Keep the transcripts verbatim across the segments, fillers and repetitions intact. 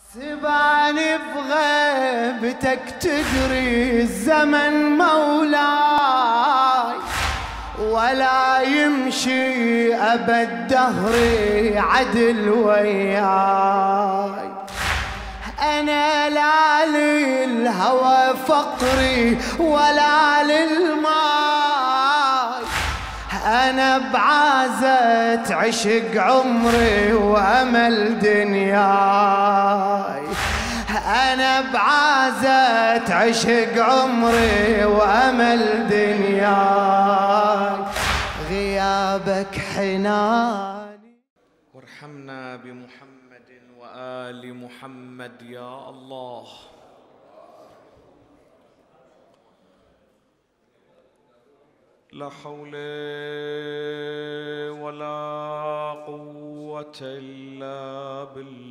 سباني بغيبتك تدري الزمن مولاي، ولا يمشي أبد دهري عدل وياي. أنا لا للهوى فقري ولا للماي، أنا بعازة عشق عمري وأمل دنياي. أنا بعازة عشق عمري وأمل دنياي، غيابك حناني. وارحمنا بمحمد وآل محمد يا الله. لا حول ولا قوة إلا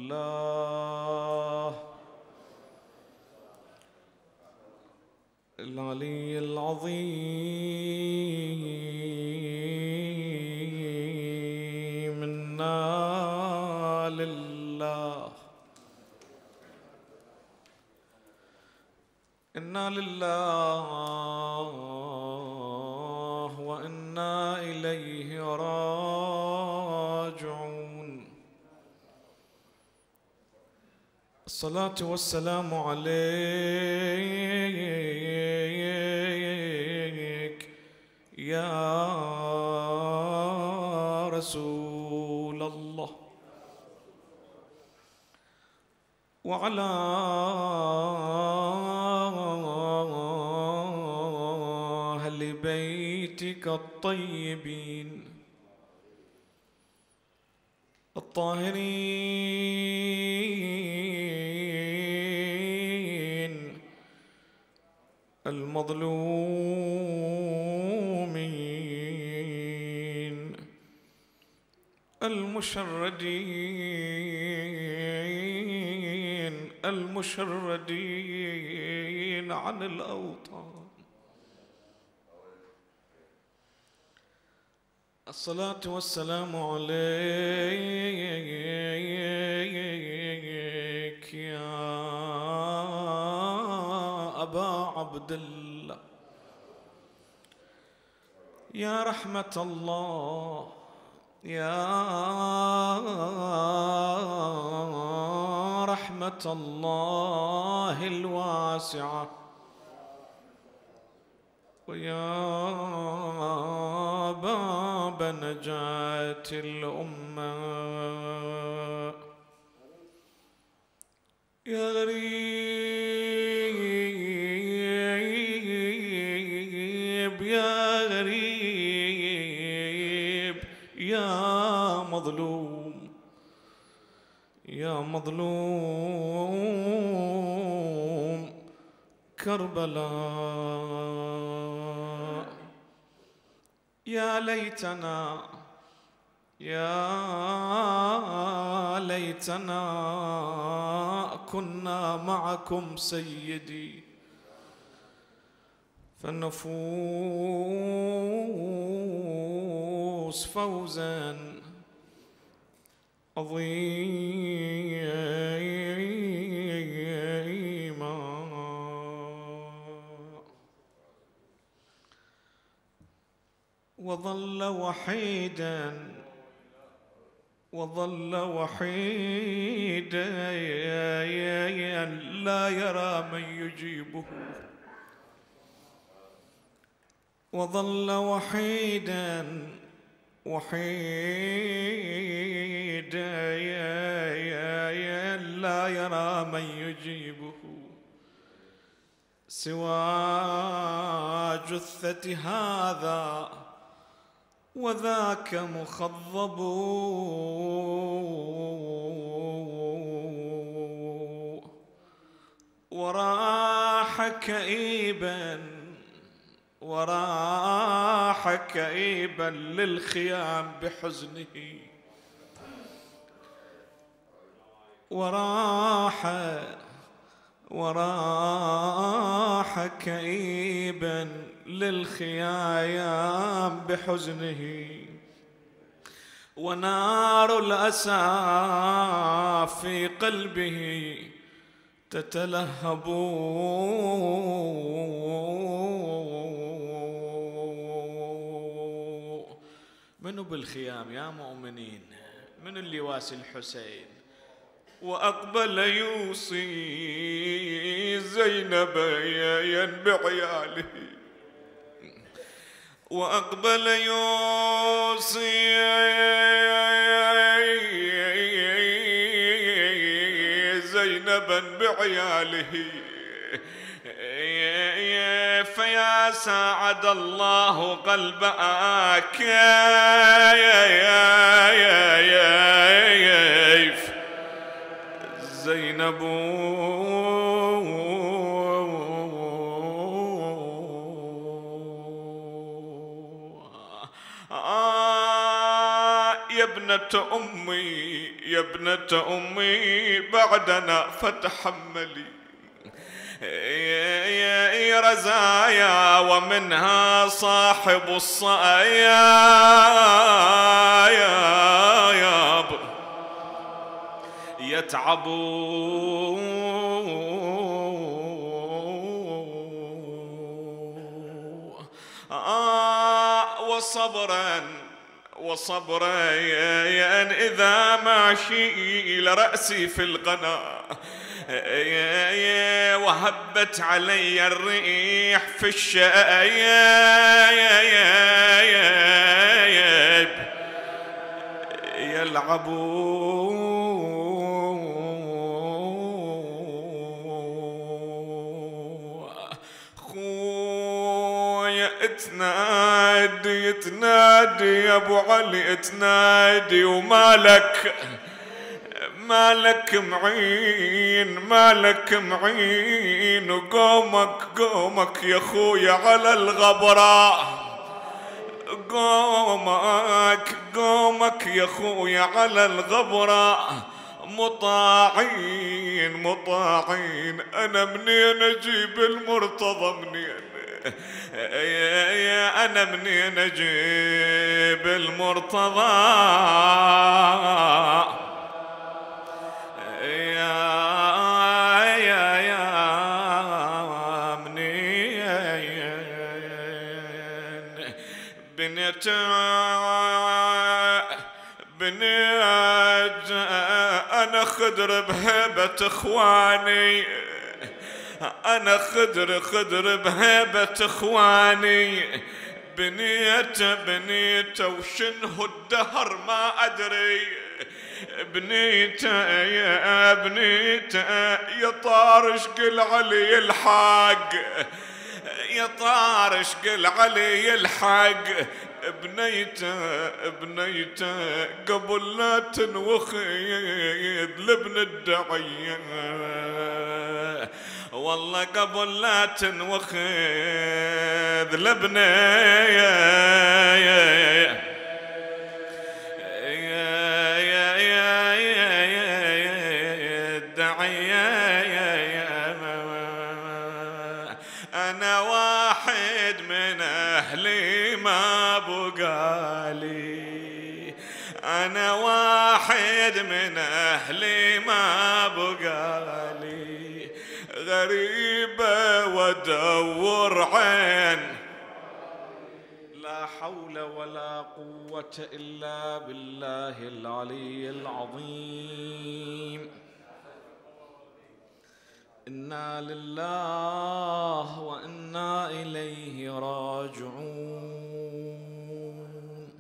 بالله العلي العظيم. إنا لله إنا لله وإنا إليه راجعون. الصلاة والسلام عليك يا رسول الله، وعلى أهل بيتك الطيبين الطاهرين المظلومين المشردين المشردين عن الأوطان. الصلاة والسلام عليك يا أبا عبد الله، يا رحمة الله، يا رحمة الله الواسعة، ويا باب نجاة الأمة. يا غريب يا غريب يا مظلوم يا مظلوم كربلاء. يا ليتنا يا ليتنا كنا معكم سيدي، فنفوز فوزا عظيما. وظل وحيدا وظل وحيدا لا يرى من يجيبه، وظل وحيدا وحيدا لا يرى من يجيبه سوى جثة هذا وذاك مخضب. وراح كئيبا وراح كئيبا للخيام بحزنه، وراح وراح كئيبا للخيام بحزنه. ونار الأسى في قلبه تتلهب. منو بالخيام يا مؤمنين؟ من اللي يواسي الحسين؟ وأقبل يوصي زينب بعياله، وأقبل يوصي زينبا بعياله، فيا ساعد الله قلبك زينب. آه يا ابنة أمي يا ابنة أمي بعدنا فتحملي يا رزايا، ومنها صاحب الصايا يتعب. آه وصبرا وصبرا إذا ما شيل رأسي في القنا، وهبت علي الريح في الشايب يلعبون. خويا اتنادي اتنادي يا ابو علي اتنادي، ومالك مالك معين مالك معين، وقومك قومك يا خويا على الغبراء، قومك قومك يا خويا على الغبراء، مطاعين مطاعين. انا منين اجيب المرتضى منين؟ انا منين اجيب المرتضى؟ بنيت بنيت أنا خدر بهيبة إخواني، أنا خدر خدر بهيبة إخواني، بنيت بنيت وشنه الدهر ما أدري، بنيت يا بنيت يا طارش قل علي الحق، يا طارش قل علي الحق، بنيته بنيته قبل لا تنوخيد لابن الدعية، والله قبل لا تنوخيد لابن أنا واحد من أهلي ما بقالي، أنا واحد من أهلي ما بقالي، غريبة وادور عين، لا حول ولا قوة إلا بالله العلي العظيم. إنا لله وإنا إليه راجعون.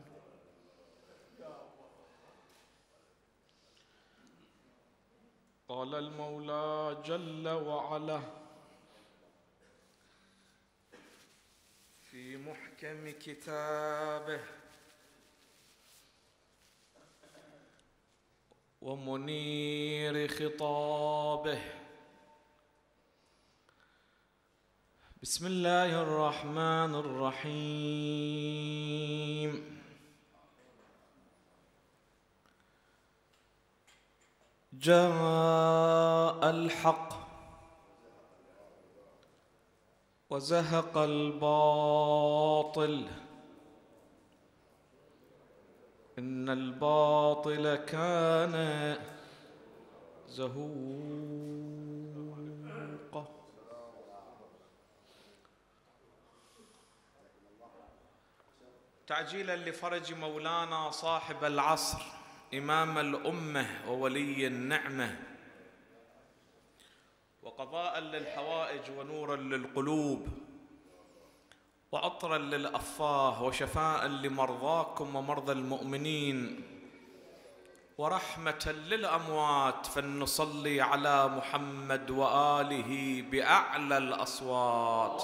قال المولى جل وعلا في محكم كتابه ومنير خطابه: بسم الله الرحمن الرحيم. جاء الحق وزهق الباطل إن الباطل كان زهوقا. تعجيلا لفرج مولانا صاحب العصر إمام الأمة وولي النعمة، وقضاء للحوائج ونورا للقلوب، وعطرا للأفواه، وشفاء لمرضاكم ومرضى المؤمنين، ورحمة للأموات، فلنصلي على محمد وآله بأعلى الأصوات.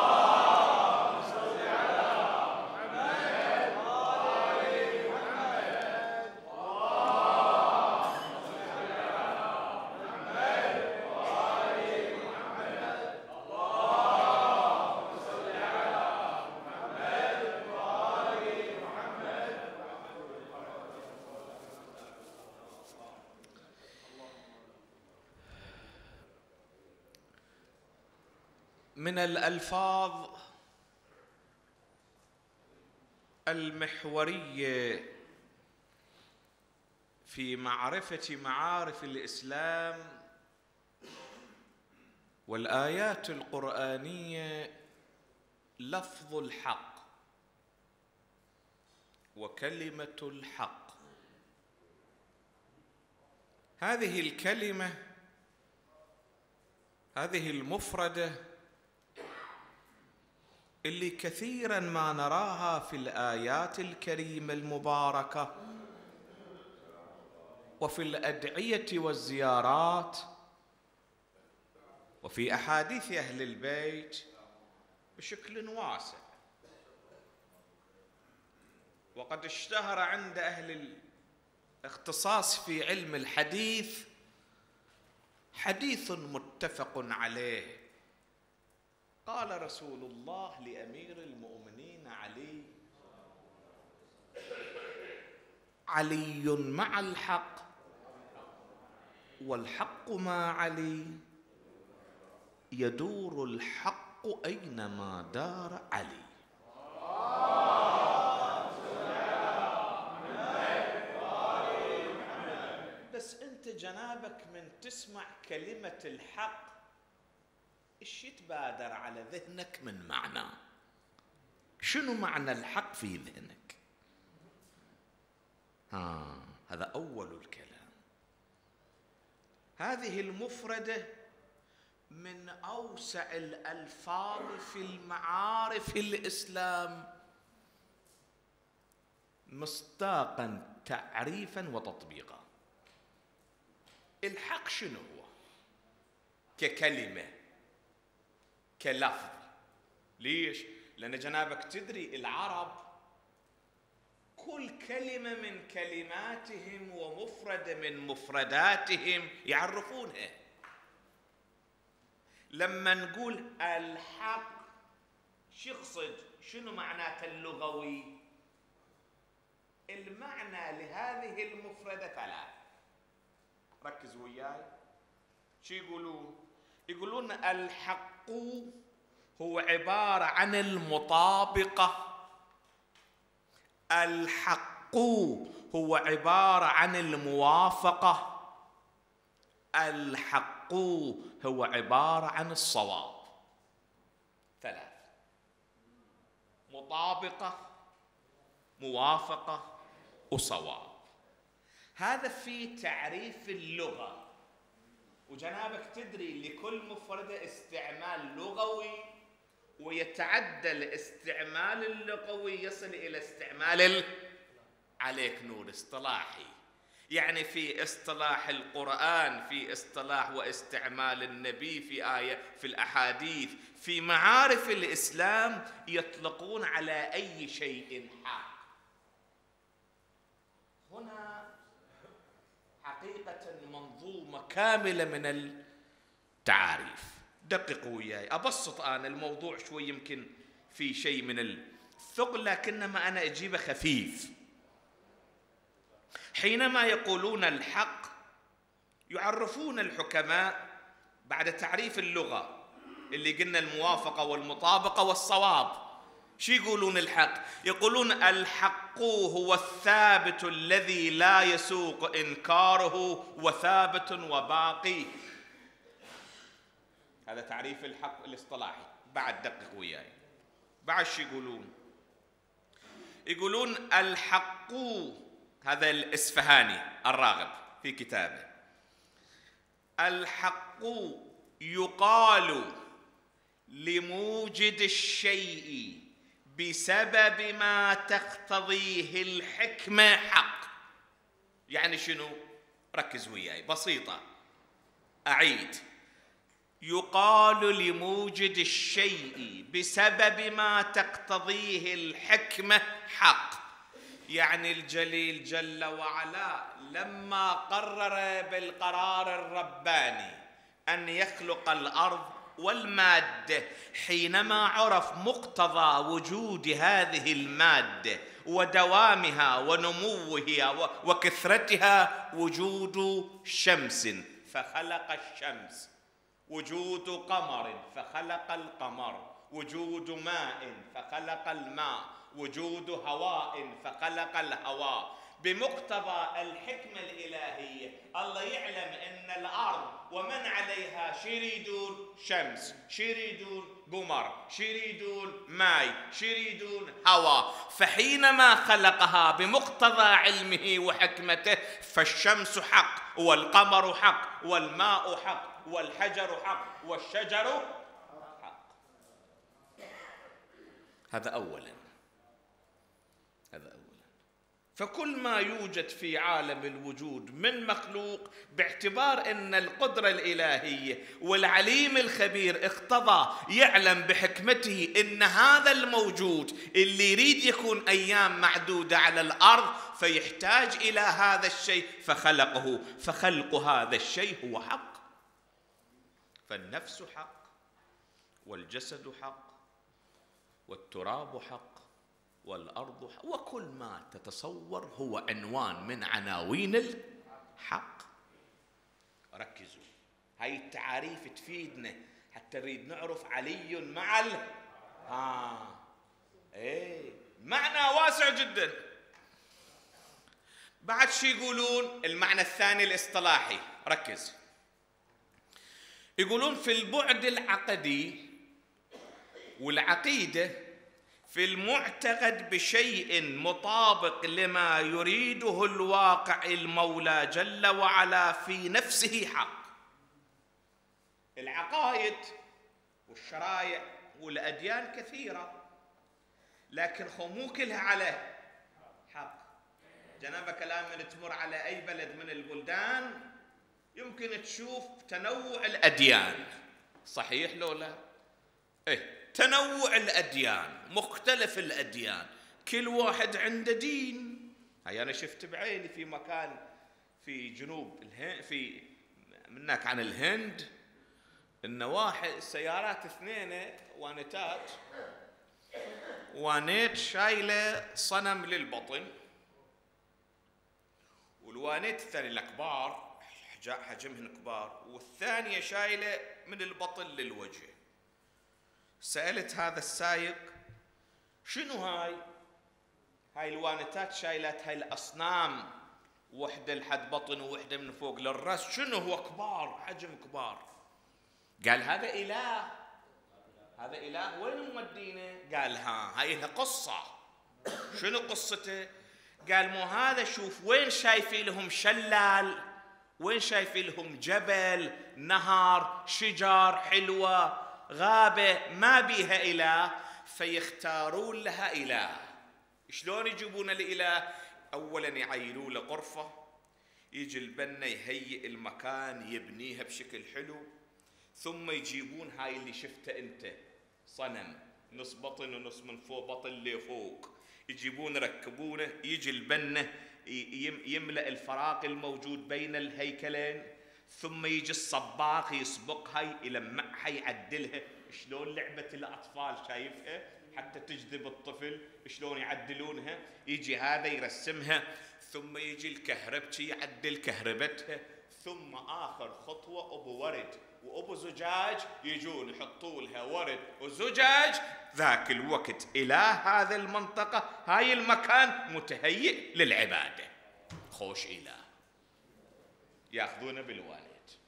من الألفاظ المحورية في معرفة معارف الإسلام والآيات القرآنية لفظ الحق وكلمة الحق. هذه الكلمة، هذه المفردة اللي كثيرا ما نراها في الآيات الكريمة المباركة وفي الأدعية والزيارات وفي أحاديث أهل البيت بشكل واسع، وقد اشتهر عند أهل الاختصاص في علم الحديث حديث متفق عليه. قال رسول الله لأمير المؤمنين علي: علي مع الحق والحق مع علي، يدور الحق أينما دار علي. بس أنت جنابك من تسمع كلمة الحق إيش يتبادر على ذهنك من معنى؟ شنو معنى الحق في ذهنك؟ ها، هذا أول الكلام. هذه المفردة من أوسع الألفاظ في المعارف الإسلام مصداقا تعريفا وتطبيقا. الحق شنو هو ككلمة كلفظ؟ ليش؟ لأن جنابك تدري العرب كل كلمة من كلماتهم ومفردة من مفرداتهم يعرفونها. لما نقول الحق شو يقصد؟ شنو معناته اللغوي؟ المعنى لهذه المفردة ثلاث. ركزوا وياي. شو يقولون؟ يقولون الحق هو عبارة عن المطابقة، الحق هو عبارة عن الموافقة، الحق هو عبارة عن الصواب. ثلاث: مطابقة، موافقة، وصواب. هذا في تعريف اللغة، وجنابك تدري لكل مفردة استعمال لغوي، ويتعدى الاستعمال اللغوي يصل إلى استعمال عليك نور اصطلاحي. يعني في اصطلاح القرآن، في اصطلاح واستعمال النبي في آية في الأحاديث، في معارف الإسلام يطلقون على أي شيء حق. هنا حقيقة منظومة كاملة من التعاريف. دققوا وياي، أبسط أنا الموضوع شوي، يمكن في شيء من الثقل لكنما أنا أجيبه خفيف. حينما يقولون الحق يعرفون الحكماء بعد تعريف اللغة اللي قلنا الموافقة والمطابقة والصواب. شو يقولون الحق؟ يقولون الحق هو الثابت الذي لا يسوق إنكاره وثابت وباقي. هذا تعريف الحق الاصطلاحي. بعد دقق وياي. بعد شو يقولون؟ يقولون الحق، هذا الإسفهاني الراغب في كتابه، الحق يقال لموجد الشيء بسبب ما تقتضيه الحكمة حق. يعني شنو؟ ركز وياي، بسيطة، أعيد. يقال لموجد الشيء بسبب ما تقتضيه الحكمة حق. يعني الجليل جل وعلا لما قرر بالقرار الرباني أن يخلق الأرض والمادة، حينما عرف مقتضى وجود هذه المادة ودوامها ونموها وكثرتها وجود شمس فخلق الشمس، وجود قمر فخلق القمر، وجود ماء فخلق الماء، وجود هواء فخلق الهواء. بمقتضى الحكمة الإلهية الله يعلم أن الأرض ومن عليها شيريدون شمس، شيريدون قمر، شيريدون ماء، شيريدون هواء. فحينما خلقها بمقتضى علمه وحكمته، فالشمس حق والقمر حق والماء حق والحجر حق والشجر حق. هذا أولا. هذا أولا. فكل ما يوجد في عالم الوجود من مخلوق، باعتبار أن القدرة الإلهية والعليم الخبير اقتضى يعلم بحكمته أن هذا الموجود اللي يريد يكون أيام معدودة على الأرض فيحتاج إلى هذا الشيء فخلقه. فخلق هذا الشيء هو حق. فالنفس حق، والجسد حق، والتراب حق، والأرض حق، وكل ما تتصور هو عنوان من عناوين الحق. ركزوا، هاي التعاريف تفيدنا حتى نريد نعرف علي مع ال ها ايه معنى واسع جدا. بعد شي يقولون المعنى الثاني الاصطلاحي، ركز. يقولون في البعد العقدي والعقيدة، في المعتقد بشيء مطابق لما يريده الواقع المولى جل وعلا في نفسه حق. العقائد والشرائع والأديان كثيرة، لكن مو كلها على حق. جنابك الآن من تمر على أي بلد من البلدان يمكن تشوف تنوع الأديان، صحيح لو لا؟ إيه، تنوع الأديان، مختلف الأديان، كل واحد عنده دين. هاي أنا شفت بعيني في مكان في جنوب الهند، في منك عن الهند، إن واحد سيارات اثنين وانتات، وانيت شايلة صنم للبطن، والوانيت الثاني الكبار حجمهن كبار، والثانية شايلة من البطن للوجه. سألت هذا السايق شنو هاي؟ هاي الوانتات شايلات هاي الأصنام، وحدة لحد بطن ووحدة من فوق للرأس، شنو هو كبار، حجم كبار. قال هذا إله، هذا إله وين مودينه؟ قال ها هاي لها قصة. شنو قصته؟ قال مو هذا، شوف وين شايفين لهم شلال، وين شايفين لهم جبل، نهر، شجر حلوة، غابة ما بيها إله، فيختارون لها إله. شلون يجيبون الإله؟ أولا يعيلوا له غرفة، يجي البنا يهيئ المكان يبنيها بشكل حلو، ثم يجيبون هاي اللي شفته أنت، صنم نص بطن ونص من فوق بطن لفوق، يجيبون ركبونه، يجي البنا يملأ الفراغ الموجود بين الهيكلين، ثم يجي الصباغ يسبقها يلمعها يعدلها. شلون لعبة الأطفال شايفها حتى تجذب الطفل، شلون يعدلونها. يجي هذا يرسمها، ثم يجي الكهربجي يعدل كهربتها، ثم آخر خطوة أبو ورد وأبو زجاج يجون يحطوا لها ورد وزجاج. ذاك الوقت إله هذا المنطقة هاي المكان متهيئ للعبادة. خوش إله يأخذونه بالوالد.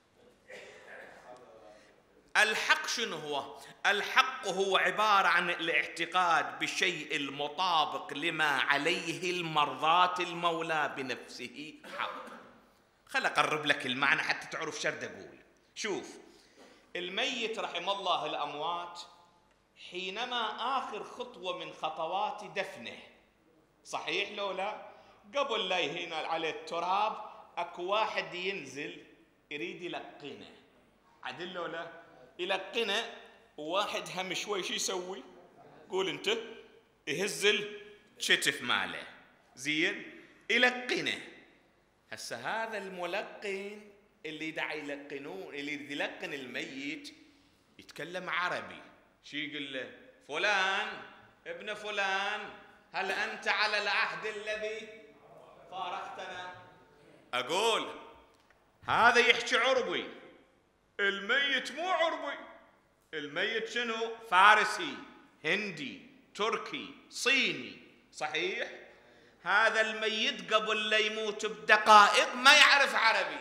الحق شنو هو؟ الحق هو عبارة عن الاعتقاد بالشيء المطابق لما عليه المرضاة المولى بنفسه حق. خل أقرب لك المعنى حتى تعرف شرد أقول. شوف، الميت رحم الله الأموات حينما آخر خطوة من خطوات دفنه، صحيح لو لا؟ قبل لا يهين عليه التراب أكو واحد ينزل يريد يلقنه، عدل لو لا؟ يلقنه، وواحد هم شوي شو يسوي؟ قول أنت. يهز الشتف ماله، زين؟ يلقنه. هسه هذا الملقن اللي داعي يلقنون، اللي يلقن الميت يتكلم عربي. شو يقول له؟ فلان ابن فلان، هل أنت على العهد الذي فارقتنا؟ أقول هذا يحكي عربي، الميت مو عربي، الميت شنو؟ فارسي، هندي، تركي، صيني، صحيح؟ هذا الميت قبل لا يموت بدقائق ما يعرف عربي،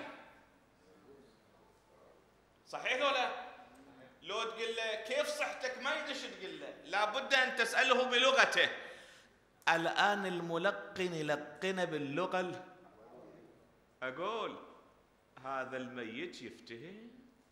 صحيح ولا؟ لو تقول له كيف صحتك ما يدش تقول له، لابد أن تسأله بلغته. الآن الملقن يلقن باللغة، أقول هذا الميت يفتهم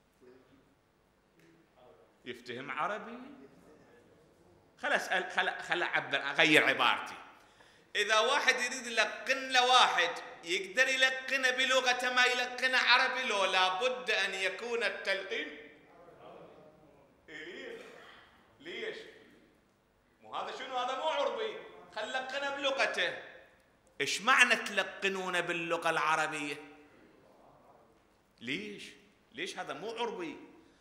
يفتهم عربي. خل أسأل، خل خل أعبر، أغير عبارتي. إذا واحد يريد يلقن لواحد يقدر يلقنه بلغته ما يلقنه عربي، لو لابد أن يكون التلقين. إيه ليش؟ مو هذا شنو؟ هذا مو عربي، خل لقنه بلغته. إيش معنى تلقنونه باللغة العربية؟ ليش؟ ليش هذا مو عربي؟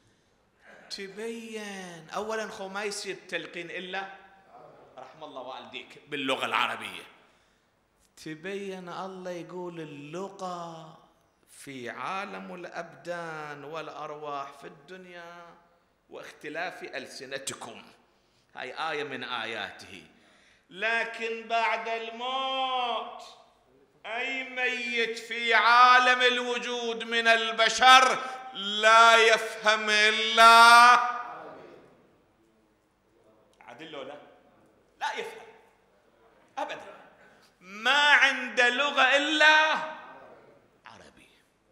تبين أولا خو ما يصير تلقين إلا رحم الله والديك باللغة العربية. تبين الله يقول اللغة في عالم الأبدان والأرواح في الدنيا واختلاف ألسنتكم، هاي آية من آياته. لكن بعد الموت أي ميت في عالم الوجود من البشر لا يفهم إلا عدل له، لا لا يفهم أبدا، ما عنده لغة إلا عربي،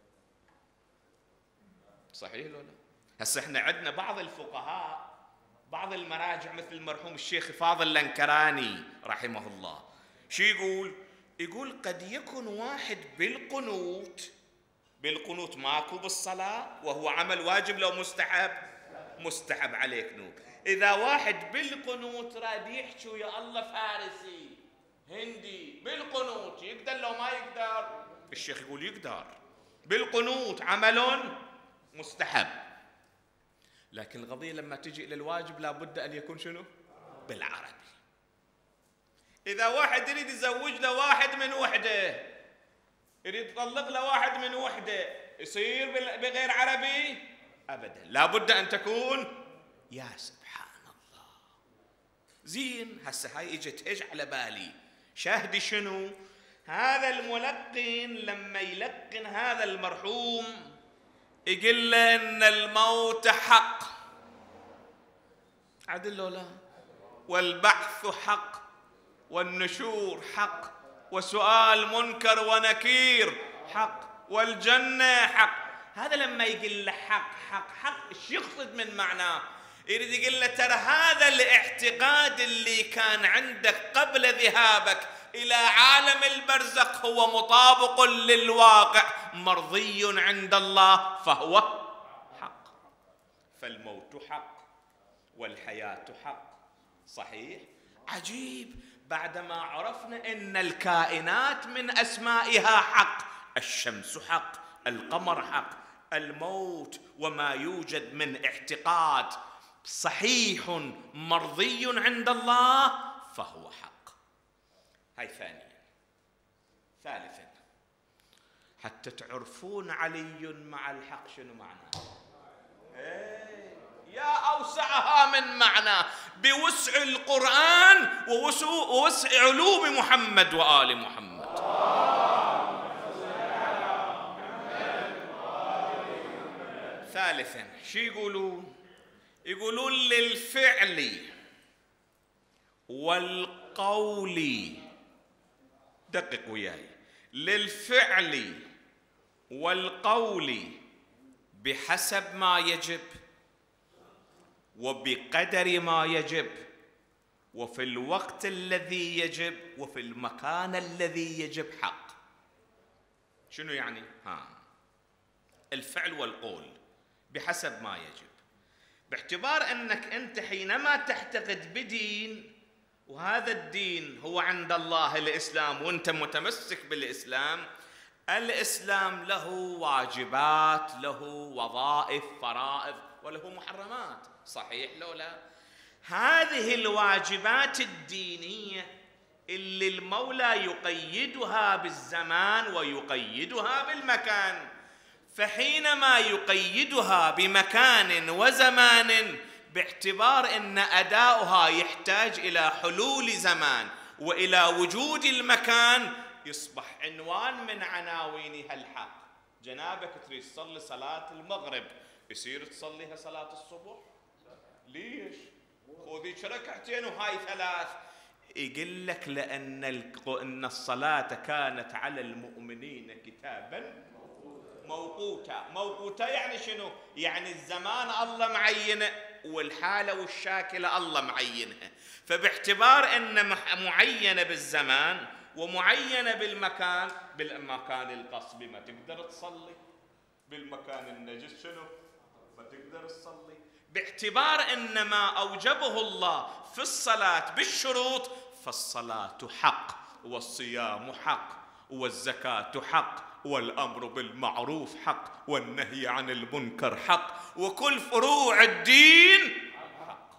صحيح لو لا؟ هسه احنا عندنا بعض الفقهاء بعض المراجع مثل المرحوم الشيخ فاضل الانكراني رحمه الله، شو يقول؟ يقول قد يكون واحد بالقنوت، بالقنوت ماكو بالصلاة وهو عمل واجب لو مستحب؟ مستحب عليك نور. إذا واحد بالقنوت راد يحكي ويا الله فارسي هندي بالقنوت يقدر لو ما يقدر؟ الشيخ يقول يقدر بالقنوت، عمل مستحب. لكن القضية لما تجي إلى الواجب لابد أن يكون شنو؟ بالعربي. إذا واحد يريد يزوج له واحد من وحده، يريد يطلق له واحد من وحده، يصير بغير عربي؟ أبدا، لابد أن تكون. يا سبحان الله. زين، هسه هاي اجت ايش على بالي؟ شاهدي شنو؟ هذا الملقن لما يلقن هذا المرحوم يقول له ان الموت حق، عدل لو لا؟ والبعث حق، والنشور حق، وسؤال منكر ونكير حق، والجنة حق. هذا لما يقول له حق حق حق ايش يقصد من معناه؟ يريد يقول له ترى هذا الاعتقاد اللي كان عندك قبل ذهابك إلى عالم البرزخ هو مطابق للواقع مرضي عند الله فهو حق. فالموت حق والحياة حق، صحيح؟ عجيب، بعدما عرفنا أن الكائنات من أسمائها حق، الشمس حق، القمر حق، الموت وما يوجد من اعتقاد صحيح مرضي عند الله فهو حق. هاي ثانيا. ثالثا، حتى تعرفون علي مع الحق شنو معناه. ايه يا أوسعها من معنى بوسع القرآن ووسع علوم محمد وآل محمد. ثالثا شو يقولون؟ يقولون للفعل والقول، دقق وياي، للفعل والقول بحسب ما يجب وبقدر ما يجب وفي الوقت الذي يجب وفي المكان الذي يجب حق. شنو يعني؟ ها الفعل والقول بحسب ما يجب، باعتبار أنك أنت حينما تعتقد بدين وهذا الدين هو عند الله الإسلام وأنت متمسك بالإسلام، الإسلام له واجبات، له وظائف، فرائض، وله محرمات، صحيح لو لا؟ هذه الواجبات الدينية اللي المولى يقيدها بالزمان ويقيدها بالمكان، فحينما يقيدها بمكان وزمان باعتبار أن أداؤها يحتاج إلى حلول زمان وإلى وجود المكان، يصبح عنوان من عناوينها الحق. جنابك تريد تصلي صلاة المغرب، يصير تصليها صلاة الصبح؟ ليش؟ خذيك ركعتين وهاي ثلاث. يقول لك لأن أن الصلاة كانت على المؤمنين كتابا موقوتا. موقوتا يعني شنو؟ يعني الزمان الله معينه والحالة والشاكلة الله معينها، فباعتبار أن معينة بالزمان ومعينة بالمكان، بالمكان القصبي ما تقدر تصلي، بالمكان النجس شنو؟ ما تقدر تصلي. باعتبار أن ما أوجبه الله في الصلاة بالشروط، فالصلاة حق والصيام حق والزكاة حق والأمر بالمعروف حق والنهي عن المنكر حق وكل فروع الدين حق.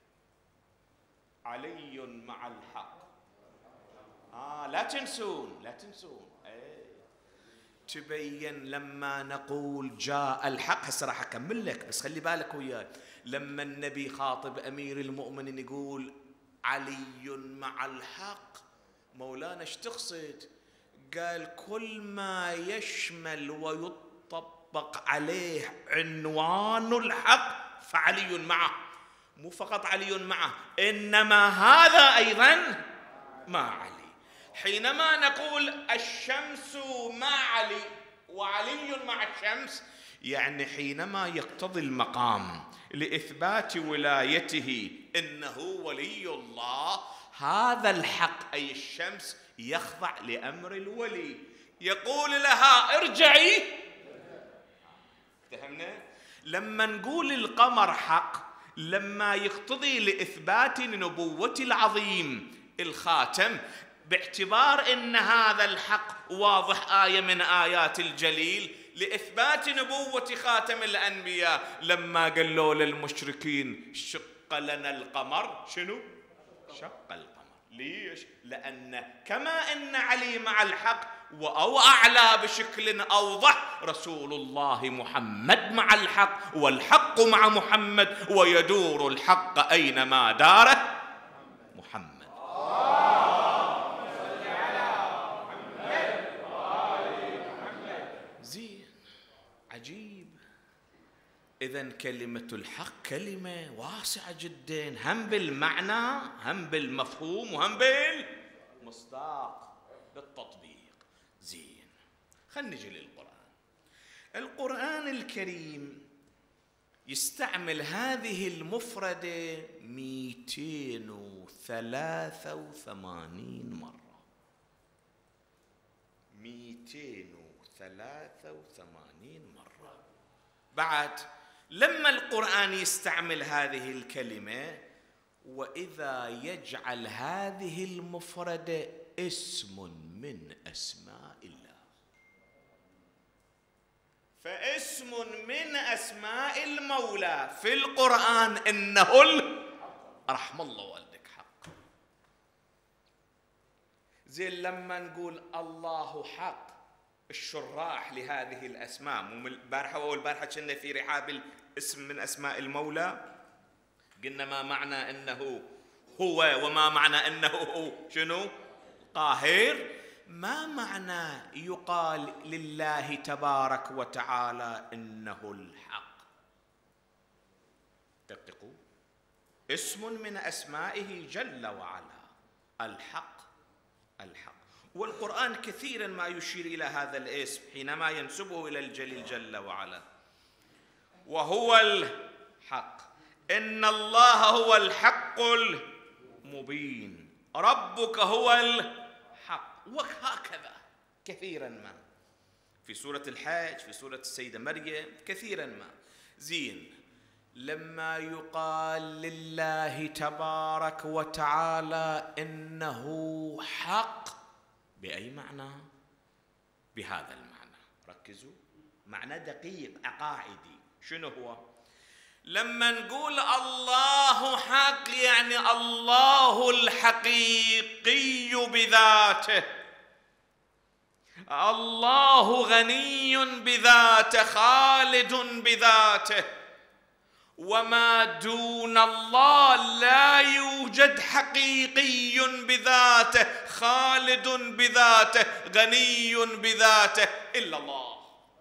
علي مع الحق. آه لا تنسون لا تنسون. ايه تبين لما نقول جاء الحق. هسه راح أكمل لك بس خلي بالك وياي. لما النبي خاطب أمير المؤمنين يقول علي مع الحق، مولانا ايش تقصد؟ قال كل ما يشمل ويطبق عليه عنوان الحق فعلي معه، مو فقط علي معه إنما هذا أيضا مع علي. حينما نقول الشمس مع علي وعلي مع الشمس، يعني حينما يقتضي المقام لإثبات ولايته إنه ولي الله، هذا الحق أي الشمس يخضع لأمر الولي، يقول لها ارجعي. فهمنا؟ لما نقول القمر حق، لما يقتضي لإثبات نبوة العظيم الخاتم، باعتبار أن هذا الحق واضح آية من آيات الجليل لإثبات نبوة خاتم الأنبياء، لما قالوا للمشركين شق لنا القمر، شنو؟ شق القمر. ليش؟ لأن كما أن علي مع الحق أو أعلى بشكل أوضح، رسول الله محمد مع الحق والحق مع محمد، ويدور الحق أينما داره محمد. زين عجيب. إذن كلمة الحق كلمة واسعة جدا، هم بالمعنى هم بالمفهوم وهم بالمصداق بالتطبيق. زين خلينا نجي للقرآن. القرآن الكريم يستعمل هذه المفردة مئتين وثلاثة وثمانين مرة. مئتين وثلاثة وثمانين مرة. بعد لما القرآن يستعمل هذه الكلمة، وإذا يجعل هذه المفردة اسم من أسماء الله، فاسم من أسماء المولى في القرآن إنه رحم الله والدك حق. زين لما نقول الله حق، الشراح لهذه الأسماء، مو البارحة أول بارحة كنا في رحاب الاسم من أسماء المولى، قلنا ما معنى أنه هو وما معنى أنه هو شنو؟ قاهر. ما معنى يقال لله تبارك وتعالى إنه الحق؟ دققوا، اسم من أسمائه جل وعلا الحق. الحق، والقرآن كثيرا ما يشير إلى هذا الاسم حينما ينسبه إلى الجليل جل وعلا. وهو الحق، إن الله هو الحق المبين، ربك هو الحق، وهكذا كثيرا ما في سورة الحج، في سورة السيدة مريم، كثيرا ما. زين، لما يقال لله تبارك وتعالى إنه حق، بأي معنى؟ بهذا المعنى. ركزوا، معنى دقيق عقائدي. شنو هو؟ لما نقول الله حق يعني الله الحقيقي بذاته، الله غني بذاته، خالد بذاته، وما دون الله لا يوجد حقيقي بذاته، خالد بذاته، غني بذاته إلا الله.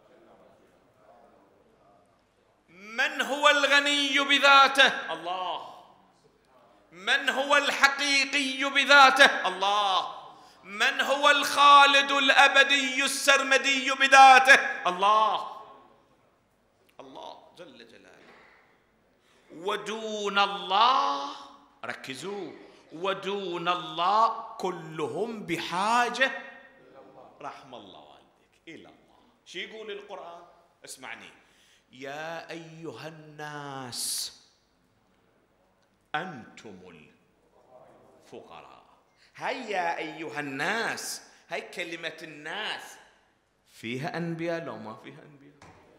من هو الغني بذاته؟ الله. من هو الحقيقي بذاته؟ الله. من هو الخالد الأبدي السرمدي بذاته؟ الله. الله جل جلاله. ودون الله، ركزوا، ودون الله كلهم بحاجة، رحم الله والديك، إلى الله. شو يقول القرآن؟ اسمعني، يا أيها الناس أنتم الفقراء. هيا يا أيها الناس، هاي كلمة الناس فيها أنبياء لو ما فيها أنبياء؟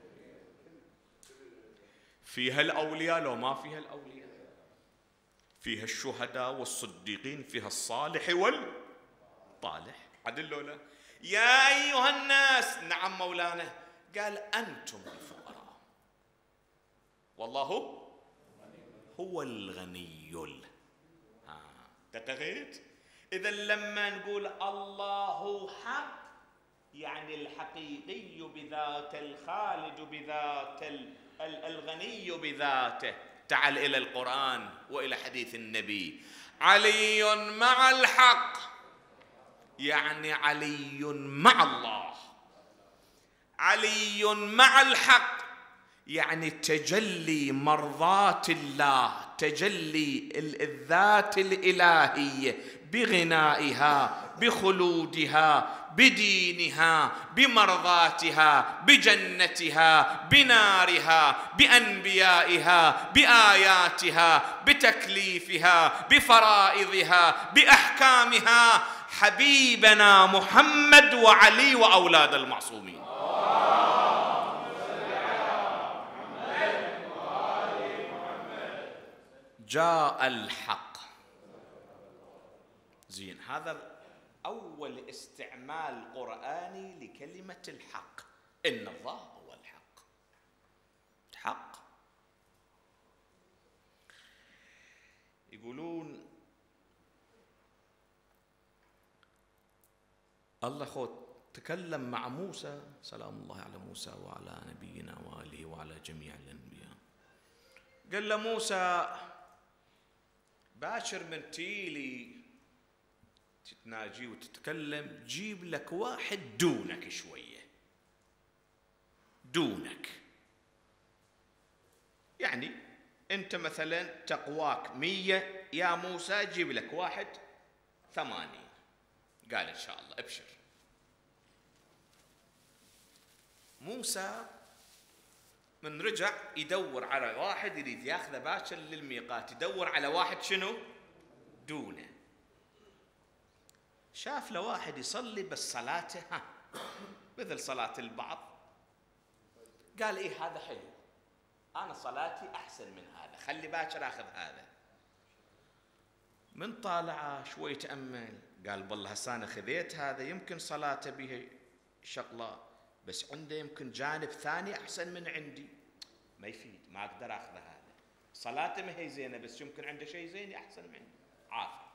فيها الأولياء لو ما فيها الأولياء؟ فيها الشهداء والصديقين، فيها الصالح والطالح، عدل لو لا؟ يا أيها الناس، نعم مولانا، قال أنتم الفقراء والله هو الغني. ها دققت؟ إذا لما نقول الله حق يعني الحقيقي بذاته، الخالد بذاته، الغني بذاته. تعال إلى القرآن وإلى حديث النبي. علي مع الحق يعني علي مع الله. علي مع الحق يعني تجلي مرضات الله، تجلي الذات الإلهية بغنائها، بخلودها، بدينها، بمرضاتها، بجنتها، بنارها، بأنبيائها، بآياتها، بتكليفها، بفرائضها، بأحكامها. حبيبنا محمد وعلي وأولاد المعصومين. جاء الحق. زين، هذا أول استعمال قرآني لكلمة الحق، إن الله هو الحق. حق. يقولون الله خود تكلم مع موسى، سلام الله على موسى وعلى نبينا وآله وعلى جميع الأنبياء. قال له موسى باشر من تيلي تتناجي وتتكلم، جيب لك واحد دونك شوية، دونك. يعني أنت مثلا تقواك مية يا موسى، جيب لك واحد ثمانين. قال إن شاء الله ابشر. موسى من رجع يدور على واحد يريد ياخذه باكر للميقات، يدور على واحد شنو؟ دونه. شاف له واحد يصلي بس صلاته ها مثل صلاة البعض. قال إيه هذا حلو، أنا صلاتي أحسن من هذا، خلي باكر أخذ هذا. من طالعه شوي تأمل، قال والله هسه أنا خذيت هذا يمكن صلاته به شغلة، بس عنده يمكن جانب ثاني أحسن من عندي، ما يفيد، ما أقدر أخذ هذا. صلاته ما هي زينة بس يمكن عنده شيء زين أحسن مني، عافى.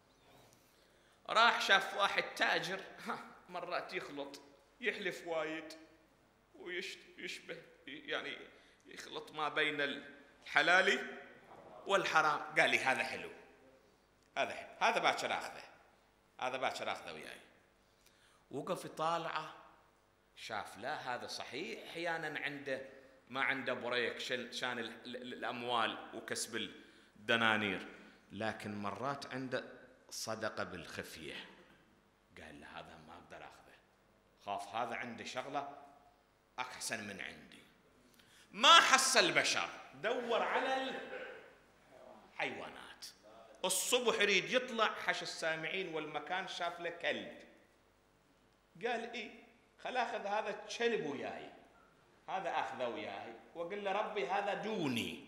راح شاف واحد تاجر، ها مرات يخلط، يحلف وايد ويشبه يعني يخلط ما بين الحلال والحرام. قال لي هذا حلو، هذا حلو، هذا باكر اخذه، هذا باكر اخذه وياي. وقف يطالعه، شاف لا هذا صحيح احيانا عنده ما عنده بريك شان الاموال وكسب الدنانير، لكن مرات عنده صدقه بالخفيه. قال له هذا ما اقدر اخذه، خاف هذا عنده شغله احسن من عندي. ما حصل بشر، دور على الحيوانات. الصبح يريد يطلع، حش السامعين والمكان، شاف له كلب. قال ايه خل اخذ هذا الكلب وياي، هذا اخذه وياي واقول له ربي هذا دوني.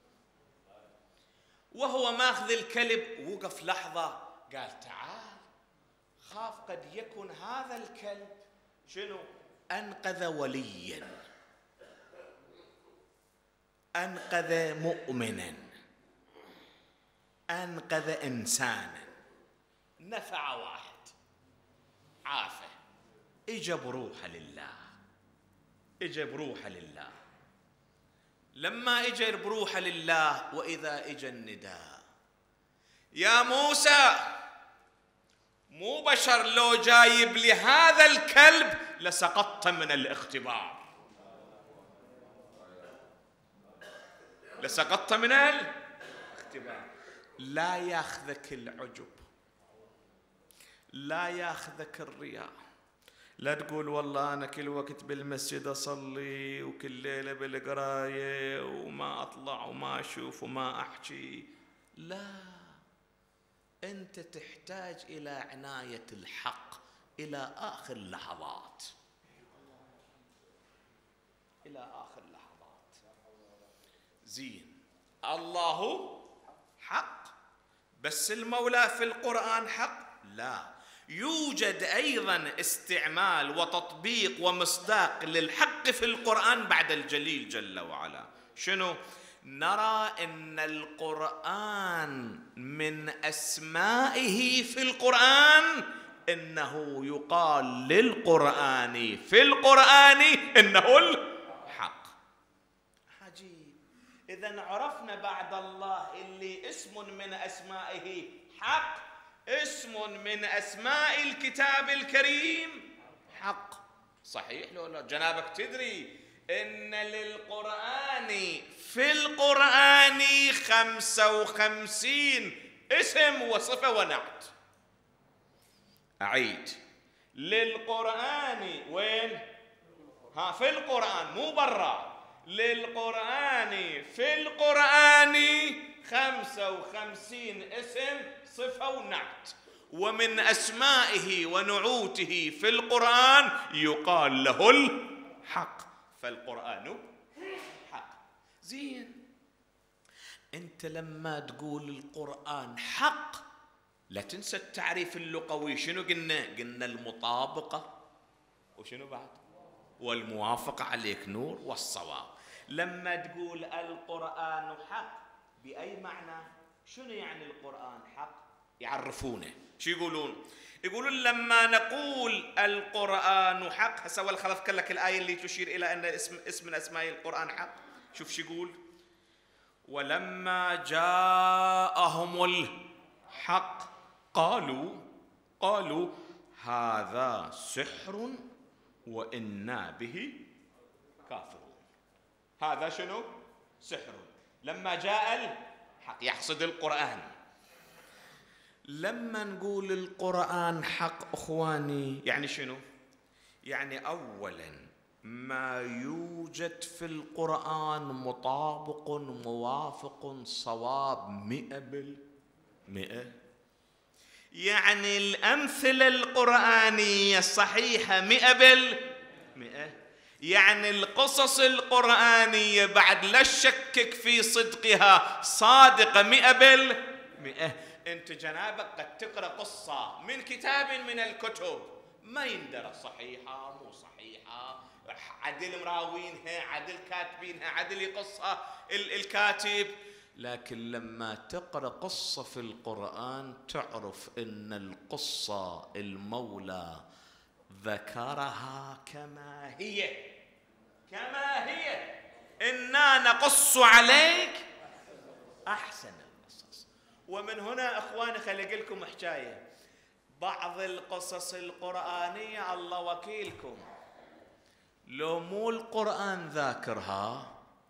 وهو ماخذ الكلب وقف لحظه، قال تعال خاف قد يكون هذا الكلب شنو؟ انقذ وليا، انقذ مؤمنا، انقذ انسانا، نفع واحد، عافى، اجى بروحه لله، اجى بروحه لله. لما اجى بروحه لله واذا اجى النداء، يا موسى مو بشر لو جايب لي هذا الكلب لسقطت من الاختبار، لسقطت من الاختبار. لا ياخذك العجب، لا ياخذك الرياء، لا تقول والله أنا كل وقت بالمسجد أصلي وكل ليلة بالقراية وما أطلع وما أشوف وما أحكي. لا، أنت تحتاج إلى عناية الحق إلى آخر اللحظات، إلى آخر اللحظات. زين، الله حق، بس المولى في القرآن حق؟ لا، يوجد أيضا استعمال وتطبيق ومصداق للحق في القرآن بعد الجليل جل وعلا. شنو؟ نرى أن القرآن من أسمائه في القرآن إنه يقال للقرآن في القرآن إنه الحق. عجيب. إذن عرفنا بعد الله اللي اسم من أسمائه حق، اسم من أسماء الكتاب الكريم حق. صحيح لو لا؟ جنابك تدري إن للقرآن في القرآن خمسة وخمسين اسم وصفة ونعت. أعيد، للقرآن وين؟ ها في القرآن مو برا، للقرآن في القرآن خمسة وخمسين اسم صفة ونعت، ومن أسمائه ونعوته في القرآن يقال له الحق، فالقرآن حق. زين، أنت لما تقول القرآن حق لا تنسى التعريف اللغوي. شنو قلنا؟ قلنا المطابقة وشنو بعد؟ والموافقة، عليك نور، والصواب. لما تقول القرآن حق بأي معنى؟ شنو يعني القرآن حق؟ يعرفونه، شو يقولون؟ يقولون لما نقول القرآن حق، هسه اول خلف لك الآية اللي تشير إلى أن اسم اسم من أسماء القرآن حق. شوف شو يقول: ولما جاءهم الحق قالوا قالوا هذا سحر وإنا به كافرون. هذا شنو؟ سحر. لما جاء الحق يقصد القرآن. لما نقول القرآن حق أخواني يعني شنو؟ يعني أولا ما يوجد في القرآن مطابق موافق صواب مئة بالمئة. يعني الأمثلة القرآنية صحيحة مئة بالمئة. يعني القصص القرآنية بعد لا تشكك في صدقها صادقة مئة بالمئة. أنت جنابك قد تقرأ قصة من كتاب من الكتب ما يندرى صحيحة مو صحيحة، عدل مراوينها، عدل كاتبينها، عدل يقصها الكاتب. لكن لما تقرأ قصة في القرآن تعرف إن القصة المولى ذكرها كما هي، كما هي. إنا نقص عليك أحسن القصص. ومن هنا أخواني خلي لكم حكاية. بعض القصص القرآنية الله وكيلكم لو مو القرآن ذاكرها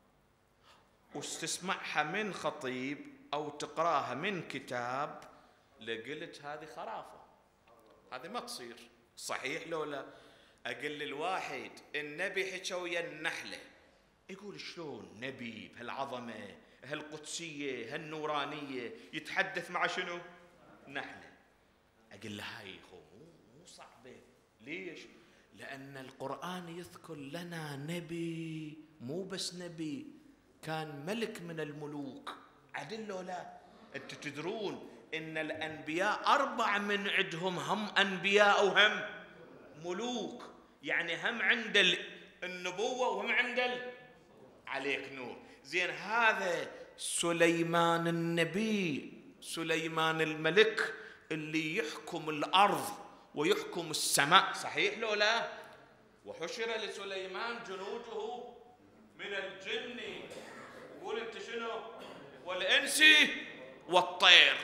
واستسمعها من خطيب أو تقراها من كتاب لقلت هذه خرافة، هذه ما تصير. صحيح لو لا؟ أقل للواحد النبي حكى ويا النحلة، يقول شلون نبي بهالعظمة هالقدسية هالنورانية يتحدث مع شنو؟ نحلة. أقول له هاي مو مو صعبة. ليش؟ لأن القرآن يذكر لنا نبي، مو بس نبي، كان ملك من الملوك. عدل لو لا؟ أنتم تدرون إن الأنبياء أربع من عندهم هم أنبياء وهم ملوك، يعني هم عند النبوة وهم عند عليك نور. زين هذا سليمان النبي، سليمان الملك اللي يحكم الأرض ويحكم السماء، صحيح لو لا؟ وحشر لسليمان جنوده من الجن، قول انت شنو؟ والإنس والطير.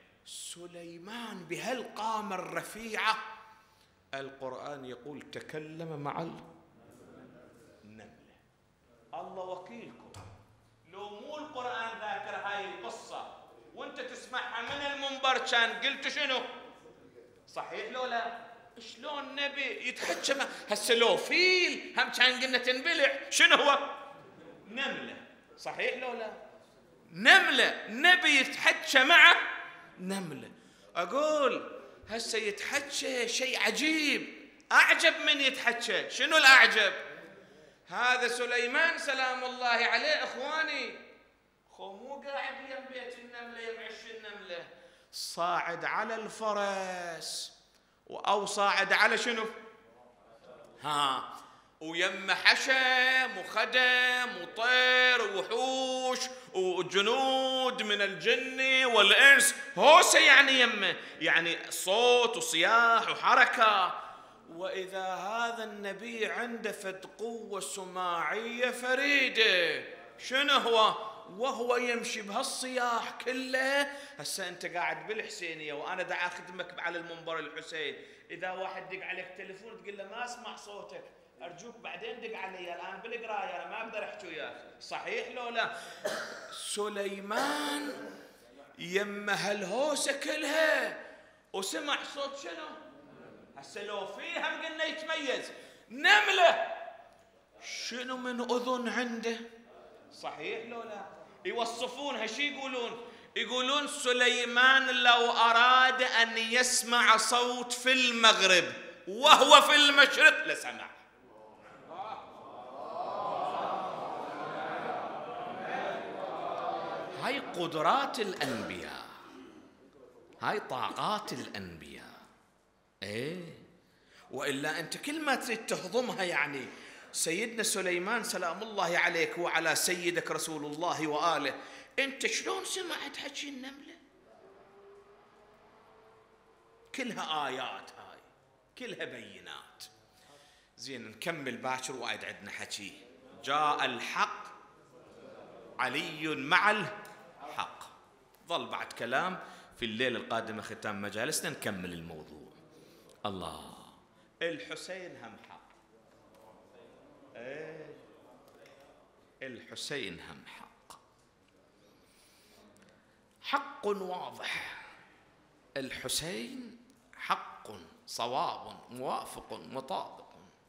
سليمان بهالقامة الرفيعة القرآن يقول تكلم مع النملة. الله وكيلكم لو مو القرآن ذاكر هاي القصة وانت تسمعها من المنبر كان قلت شنو؟ صحيح لو لا؟ شلون نبي يتحكى مع هسه لو فيل هم كان قلنا تنبلع، شنو هو؟ نملة. صحيح لو لا؟ نملة، نبي يتحكى مع نملة. أقول هسه يتحكى شيء عجيب، أعجب من يتحكى. شنو الأعجب؟ هذا سليمان سلام الله عليه إخواني خو مو قاعد يم بيت النملة يمعش النملة، صاعد على الفرس أو صاعد على شنو؟ ها، ويم حشم وخدم وطير ووحوش وجنود من الجن والإنس، هوسه يعني يمه، يعني صوت وصياح وحركة. وإذا هذا النبي عنده فد قوة سماعية فريدة، شنو هو؟ وهو يمشي بهالصياح كله. هسه أنت قاعد بالحسينية وأنا دا أخدمك على المنبر الحسين، إذا واحد دق عليك تليفون تقول له ما أسمع صوتك، أرجوك بعدين دق علي، الآن بالقراية أنا ما أقدر أحكي وياك. صحيح لو لا؟ سليمان يمه هالهوسة كلها وسمع صوت شنو؟ هسه لو فيها قلنا يتميز نملة، شنو من أذن عنده؟ صحيح لو لا؟ يوصفونها شي يقولون؟ يقولون سليمان لو أراد أن يسمع صوت في المغرب وهو في المشرق لسمع. هاي قدرات الأنبياء، هاي طاقات الأنبياء. ايه، وإلا أنت كل ما تريد تهضمها يعني سيدنا سليمان سلام الله عليك وعلى سيدك رسول الله وآله، أنت شلون سمعت حكي النملة؟ كلها آيات، هاي كلها بينات. زين نكمل باكر، وايد عندنا حكي. جاء الحق علي مع الحق. ظل بعد كلام في الليلة القادمة ختام مجالسنا نكمل الموضوع. الله، الحسين هم حق. ايه، الحسين هم حق، حق واضح. الحسين حق صواب موافق مطابق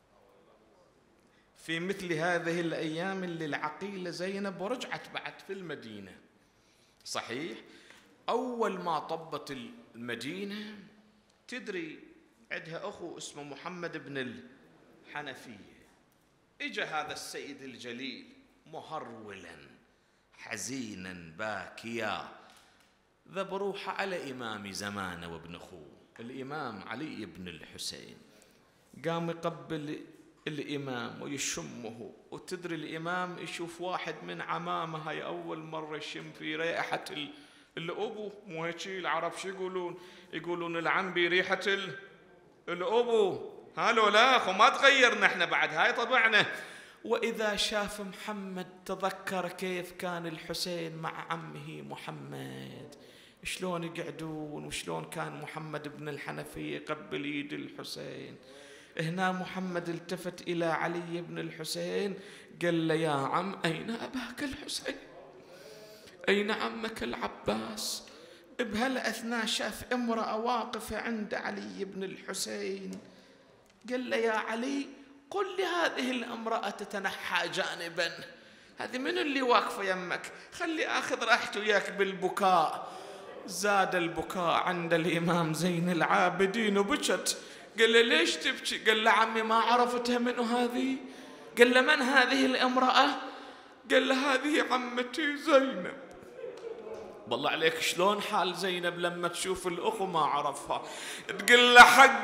في مثل هذه الأيام اللي العقيلة زينب ورجعت بعد في المدينة. صحيح، أول ما طبت المدينة تدري عندها أخو اسمه محمد بن الحنفية. إجا هذا السيد الجليل مهرولا حزينا باكيا، ذب روحه على إمام زمانه وابن أخوه الإمام علي بن الحسين. قام يقبل الإمام ويشمه. وتدري الإمام يشوف واحد من عمامه هاي أول مرة يشم في رائحة الأبو، مو هيك العرب شو يقولون؟ يقولون العم بريحة الأبو. هالو لا أخو ما تغيرنا احنا بعد، هاي طبعنا. وإذا شاف محمد تذكر كيف كان الحسين مع عمه محمد، شلون يقعدون وشلون كان محمد بن الحنفية يقبل يد الحسين. هنا محمد التفت إلى علي بن الحسين قال له: يا عم أين أباك الحسين؟ أين عمك العباس؟ بهالأثناء شاف امرأة واقفة عند علي بن الحسين، قال له: يا علي قل لهذه الامرأة تتنحى جانبا، هذه من اللي واقفة يمك؟ خلي آخذ راحته وياك بالبكاء. زاد البكاء عند الإمام زين العابدين وبكت. قال له: ليش تبكي؟ قال له: عمي ما عرفتها من هذه؟ قال له: من هذه الامرأة؟ قال له: هذه عمتي زينب. والله عليك شلون حال زينب لما تشوف الأخو ما عرفها؟ تقول له: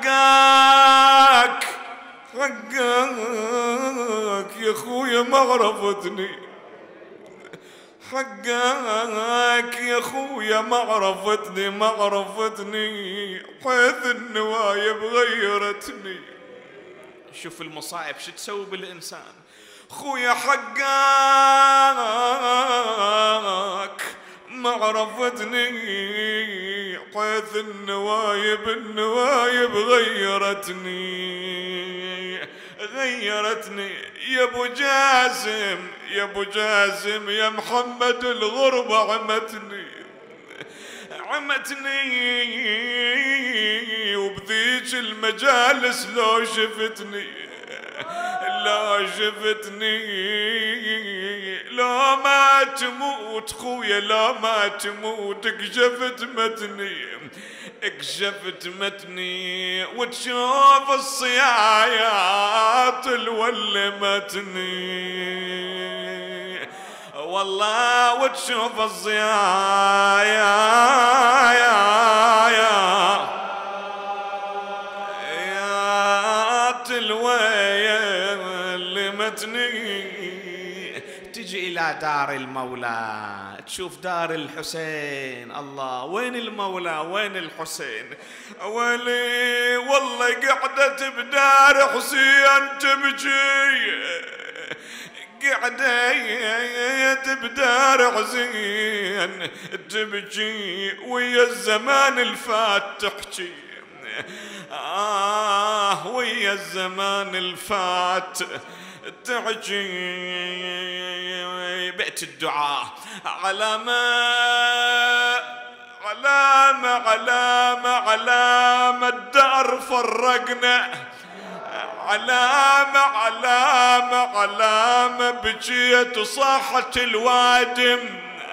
حقك حقك يا خويا ما عرفتني، حقك يا خويا ما عرفتني ما عرفتني حيث النوايب غيرتني. شوف المصايب شو تسوي بالإنسان. خويا حقك ما عرفتني حيث النوايب النوايب غيرتني غيرتني يا ابو جاسم يا ابو جاسم يا محمد الغربة عمتني عمتني وبذيك المجالس لو شفتني لا شفتني لا ما تموت خويا لا ما تموت اكشفت متني اكشفت متني وتشوف الصيايات الولمتني والله وتشوف الصيايات الولمتني. تجي إلى دار المولى تشوف دار الحسين. الله وين المولى وين الحسين؟ ولي والله قعدت بدار حسين تبكي قعدت بدار حسين تبكي ويا الزمان الفات تحكي آه ويا الزمان الفات تحكي. بيت الدعاء علامة علامة علامة علامة الدار فرقنا علامة علامة علامة بجيت وصاحت الوادم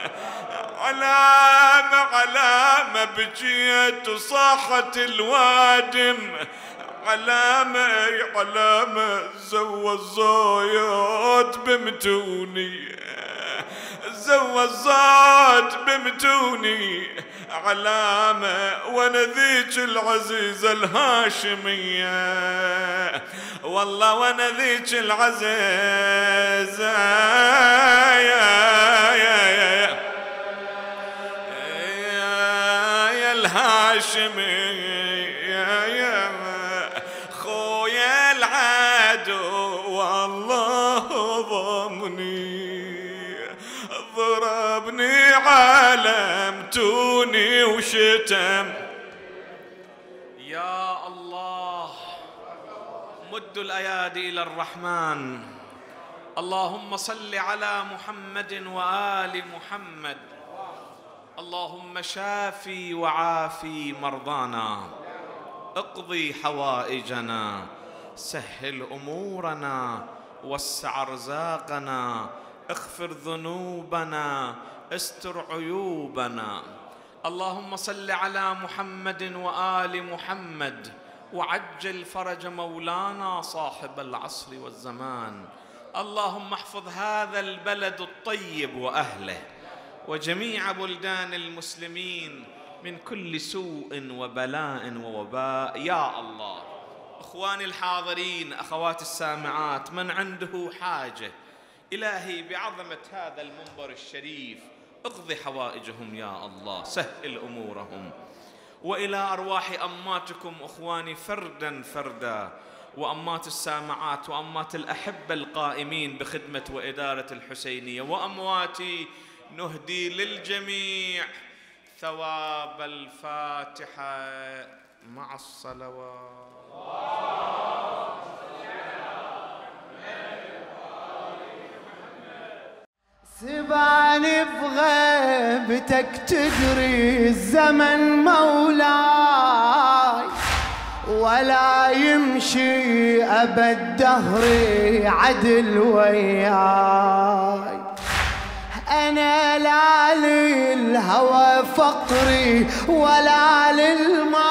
علامة علامة بجيت وصاحت الوادم علامة علامة زوى الزايد بمتوني زوى الزاد بمتوني علامة وانا ذيك العزيزة الهاشمية والله وانا ذيك العزيزة يا يا يا يا الهاشمية يا خويا العدو والله ضمني ضربني علمتوني وشتم. يا الله مدوا الأيادي إلى الرحمن. اللهم صل على محمد وآل محمد. اللهم شافي وعافي مرضانا اقضي حوائجنا سهل أمورنا وسع رزاقنا اغفر ذنوبنا استر عيوبنا. اللهم صل على محمد وآل محمد وعجل فرج مولانا صاحب العصر والزمان. اللهم احفظ هذا البلد الطيب وأهله وجميع بلدان المسلمين من كل سوء وبلاء ووباء يا الله إخواني الحاضرين، أخوات السامعات، من عنده حاجة إلهي بعظمة هذا المنبر الشريف اقضي حوائجهم يا الله، سهل أمورهم. وإلى أرواح أماتكم إخواني فردا فردا، وأمات السامعات وأمات الأحبة القائمين بخدمة وإدارة الحسينية، وأمواتي نهدي للجميع ثواب الفاتحة مع الصلوات. سبعني بغيبتك تدري الزمن مولاي، ولا يمشي أبد دهري عدل وياي. أنا لا للهوى فقري ولا للمال